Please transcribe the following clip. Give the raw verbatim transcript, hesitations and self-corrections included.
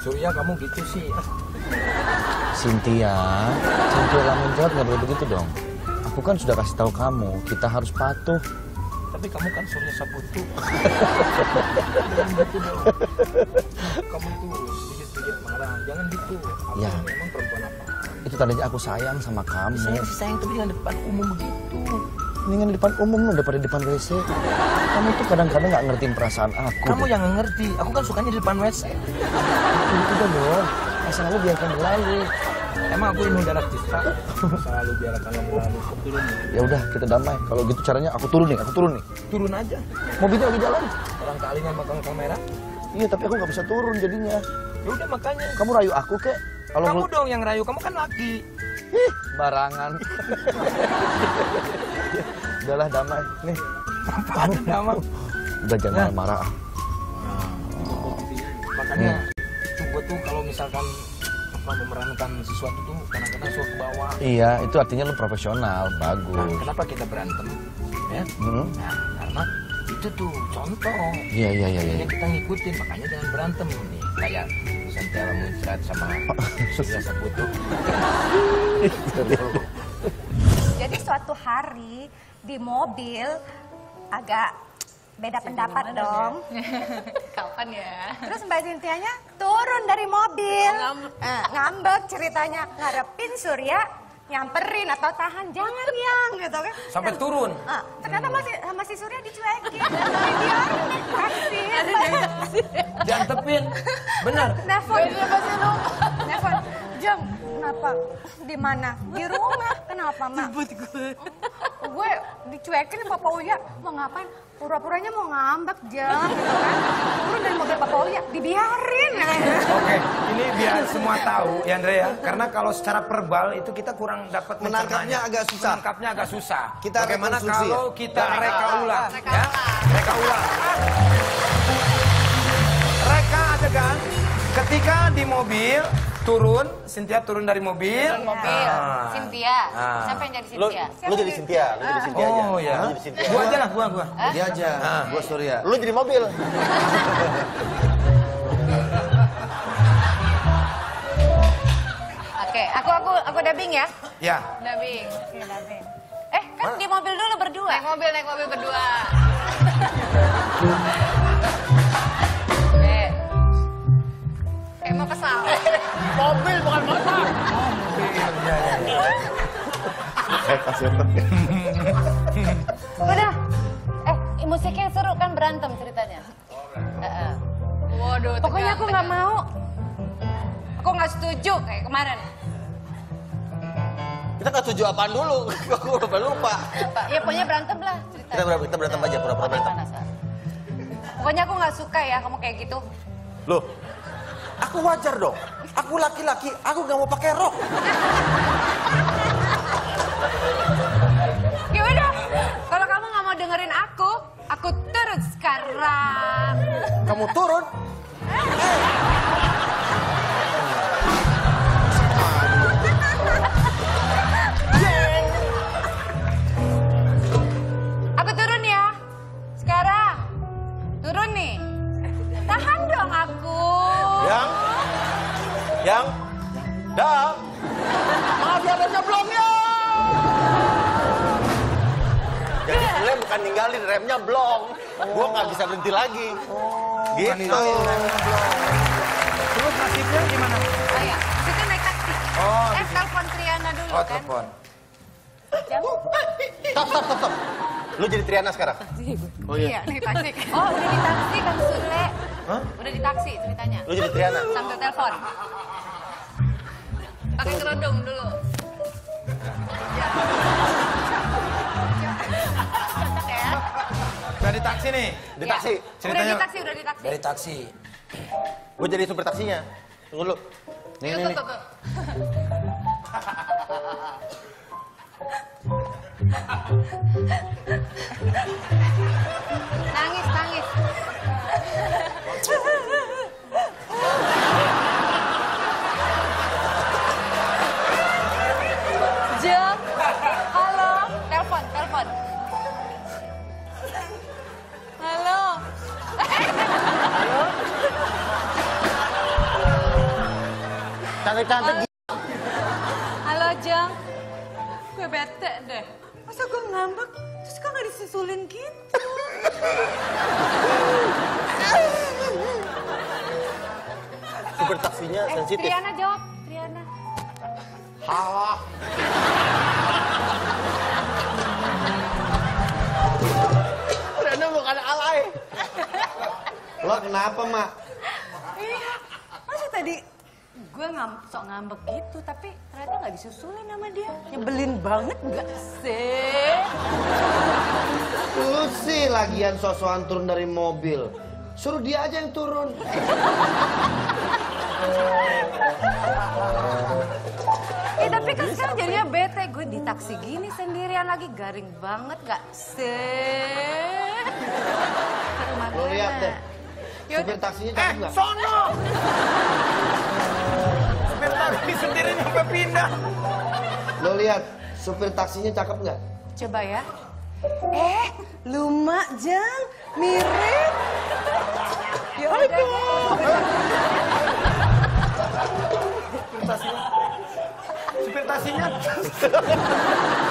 Surya kamu gitu sih. Cynthia, Cynthia Lamunjot nggak boleh begitu dong. Aku kan sudah kasih tahu kamu, kita harus patuh. Tapi kamu kan Surya Saputu. Jangan gitu dong. Kamu tuh sedikit-sedikit marah, jangan gitu. Aku Ya. memang perempuan apa? Itu tandanya aku sayang sama kamu. Sayang sih sayang, tapi jangan depan umum begitu. Mendingan di depan umum loh daripada di depan W C. Kamu tuh kadang-kadang nggak ngertiin perasaan aku. Kamu deh. yang nggak ngerti, aku kan sukanya di depan W C. Itu udah dong. Masa lalu biarkan berlalu. Emang aku ini darah citra. Masa lalu biarkan yang berlalu. Turun nih. Ya udah kita damai. Kalau gitu caranya aku turun nih, aku turun nih. Turun aja. Mobilnya lagi jalan. Orang kalinya makan kamera. Iya tapi aku nggak bisa turun jadinya. Ya udah makanya. Kamu rayu aku kek. Kalau Kamu ngel- dong yang rayu, kamu kan laki. Ih, barangan. Udahlah damai. Nih. Apaan nama? Udah jangan Nah. marah. Makanya coba tuh kalau misalkan apa memerankan sesuatu tuh kadang-kadang suka ke bawah. Iya, itu artinya lu profesional, Nah, bagus. kenapa kita berantem? Ya? Hmm? Nah, karena itu tuh contoh. Iya, iya, iya, iya. Ini kita ngikutin, makanya jangan berantem nih. Kayak Cynthia Lamunjot sama Surya Saputu. Jadi suatu hari di mobil agak beda pendapat dong. Kapan ya? Terus Mbak Cynthia-nya turun dari mobil. Ngambek. Eh, ngambek ceritanya, ngarepin Surya nyamperin atau tahan, jangan yang gitu kan. Sampai turun. Ah, ternyata masih sama si Surya dicuekin. Dibiarin naik taksi. Diantepin. Benar. Nelfon. Nelfon. Jeng, kenapa? Di mana? Di rumah. Kenapa, Mak? Gue dicuekin Papa Uya. Mau ngapain? Pura-puranya mau ngambek, Jeng. Gitu kan. Turun dari mobil Papa Uya. Dibiarin. Oke, ini biar semua tahu ya Andre ya. Karena kalau secara verbal itu kita kurang dapat Menangkapnya mencernanya. agak susah. Menangkapnya agak susah. Kita Bagaimana rekonstruksi kalau ya? kita Reka reka ulang, Reka ya? ulang. Reka ulang. Reka adegan ketika di mobil turun, Cynthia turun dari mobil. Turun mobil. Ah. Cynthia. Ah. Siapa yang jadi Lu, Cynthia? lu jadi Cynthia, lu jadi Cynthia aja. Oh ya. Lu jadi Cynthia. Gua aja lah, gua gua. Dia aja, Ah. gua Surya. Lu jadi mobil. Oke, aku aku aku dubbing ya. Ya. Dubbing. Eh, kan di mobil dulu berdua. Naik mobil, naik mobil berdua. eh. Eh, mau pesawat. Mobil bukan motor. Udah. Eh, musiknya seru kan berantem ceritanya. Heeh. Waduh, Pokoknya aku nggak mau. Aku nggak setuju kayak kemarin. Kita nggak setuju apaan dulu? Aku udah lupa. Pak, ya pokoknya berantem lah ceritanya. Kita berantem, kita berantem aja, pura-pura berantem. Gimana, Sar? Pokoknya aku nggak suka ya kamu kayak gitu. Loh, aku wajar dong. Aku laki-laki, aku nggak mau pakai rok. Ya udah, kalau kamu nggak mau dengerin aku, aku turun sekarang. Kamu turun. Aku turun ya. Sekarang. Turun nih. Tahan dong aku. Yang, yang, dam. Maaf ya, remnya belum ya. Jadi sebenarnya bukan ninggalin, remnya belum. Gua nggak bisa berhenti lagi. Gitu. Terus nasibnya gimana? Oh ya, kita naik taksi. Oh, eh, telepon Triana dulu Oh, kan. telepon. Stop, stop, stop, stop. Lu jadi Triana sekarang? Oh Iya, naik taksi. Oh, udah di taksi Kang Sule. Hah? Udah di taksi ceritanya. Lu jadi Triana? Sambil telepon. Pakai kerudung dulu. Cocok ya? Udah di taksi nih. Di Ya. taksi? Udah Ceritanya- di taksi, udah di taksi. Dari taksi. Gue jadi supir taksinya. Tunggu dulu. Nih, Tuh, nih, tuh, nih. tuh, tuh. Nangis, nangis. Jeng, halo, telepon, telepon. Halo. Cantik-cantik. Halo, Jeng. Gue bete deh. Masa gue ngambek, terus kok gak disusulin gitu? Super taksinya Eh, sensitif. Triana jawab. Triana. Halah. Rena bukan alay. Lo kenapa, Mak? Iya, masa tadi gue ngam, sok ngambek gitu, tapi ternyata gak disusulin sama dia. Nyebelin banget gak sih? Lu sih lagian sosokan turun dari mobil. Suruh dia aja yang turun. Eh tapi kan sekarang jadinya bete. Gue di taksi gini sendirian lagi, garing banget gak sih? Ke rumah Lo gue, lihat Mak. deh. Supir taksinya cakep nggak? Sono! Supir taksi sendiri nyampe pindah. Lo lihat, supir taksinya cakep nggak? Coba ya. Eh, lumak Jang, mirip. Ya udah. Supir taksinya. Supir taksinya.